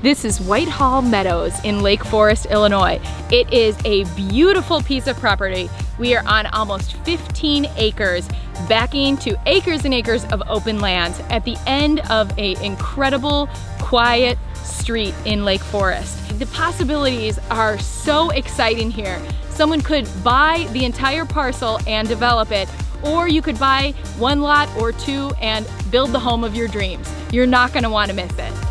This is Whitehall Meadows in Lake Forest, Illinois. It is a beautiful piece of property. We are on almost 15 acres, backing to acres and acres of open land at the end of an incredible, quiet street in Lake Forest. The possibilities are so exciting here. Someone could buy the entire parcel and develop it, or you could buy one lot or two and build the home of your dreams. You're not going to want to miss it.